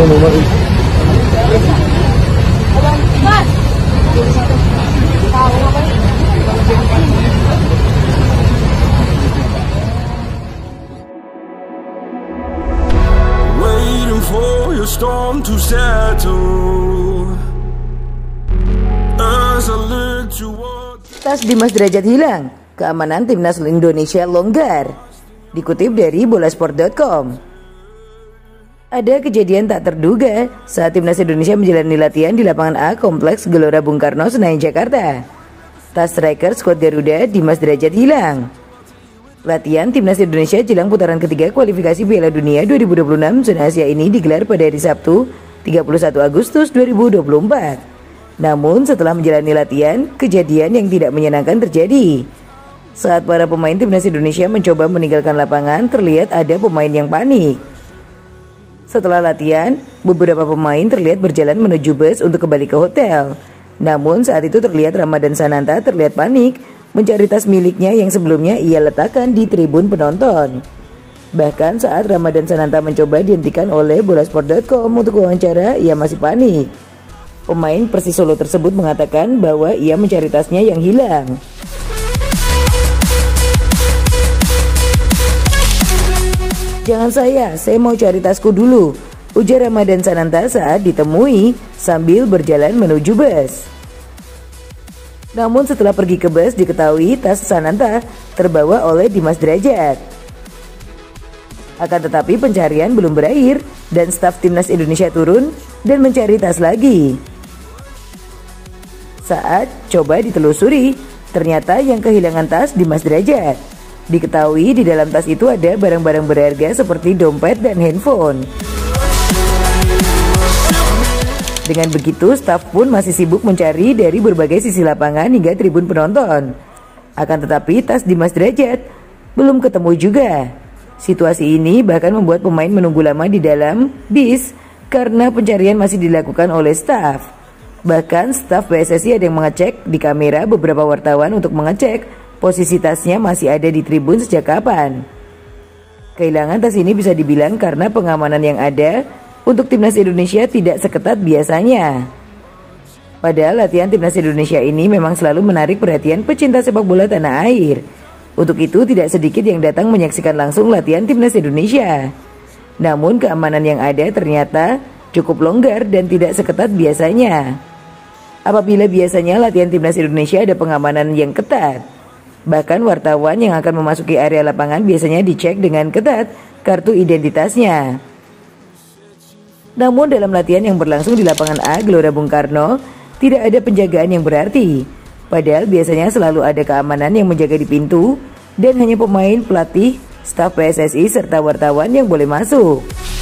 Waiting for your storm to settle as I look toward. Tas Dimas Derajat hilang, keamanan timnas Indonesia longgar. Dikutip dari bolasport.com. Ada kejadian tak terduga saat timnas Indonesia menjalani latihan di lapangan A Kompleks Gelora Bung Karno, Senayan, Jakarta. Tas striker skuad Garuda Dimas Derajat hilang. Latihan timnas Indonesia jelang putaran ketiga kualifikasi Piala Dunia 2026 zona Asia ini digelar pada hari Sabtu 31 Agustus 2024. Namun setelah menjalani latihan, kejadian yang tidak menyenangkan terjadi. Saat para pemain timnas Indonesia mencoba meninggalkan lapangan, terlihat ada pemain yang panik. Setelah latihan, beberapa pemain terlihat berjalan menuju bus untuk kembali ke hotel. Namun saat itu terlihat Ramadan Sananta terlihat panik mencari tas miliknya yang sebelumnya ia letakkan di tribun penonton. Bahkan saat Ramadan Sananta mencoba dihentikan oleh bolasport.com untuk wawancara, ia masih panik. Pemain Persis Solo tersebut mengatakan bahwa ia mencari tasnya yang hilang. "Jangan saya mau cari tasku dulu," ujar Ramadan Sananta saat ditemui sambil berjalan menuju bus. Namun setelah pergi ke bus diketahui tas Sananta terbawa oleh Dimas Derajat. Akan tetapi pencarian belum berakhir dan staf timnas Indonesia turun dan mencari tas lagi. Saat coba ditelusuri, ternyata yang kehilangan tas Dimas Derajat. Diketahui di dalam tas itu ada barang-barang berharga seperti dompet dan handphone. Dengan begitu, staf pun masih sibuk mencari dari berbagai sisi lapangan hingga tribun penonton. Akan tetapi tas Dimas Derajat belum ketemu juga. Situasi ini bahkan membuat pemain menunggu lama di dalam bis karena pencarian masih dilakukan oleh staf. Bahkan staf PSSI ada yang mengecek di kamera beberapa wartawan untuk mengecek posisi tasnya masih ada di tribun sejak kapan. Kehilangan tas ini bisa dibilang karena pengamanan yang ada untuk timnas Indonesia tidak seketat biasanya. Padahal latihan timnas Indonesia ini memang selalu menarik perhatian pecinta sepak bola tanah air. Untuk itu tidak sedikit yang datang menyaksikan langsung latihan timnas Indonesia. Namun keamanan yang ada ternyata cukup longgar dan tidak seketat biasanya. Apabila biasanya latihan timnas Indonesia ada pengamanan yang ketat, bahkan wartawan yang akan memasuki area lapangan biasanya dicek dengan ketat kartu identitasnya. Namun dalam latihan yang berlangsung di lapangan A Gelora Bung Karno, tidak ada penjagaan yang berarti. Padahal biasanya selalu ada keamanan yang menjaga di pintu dan hanya pemain, pelatih, staf PSSI serta wartawan yang boleh masuk.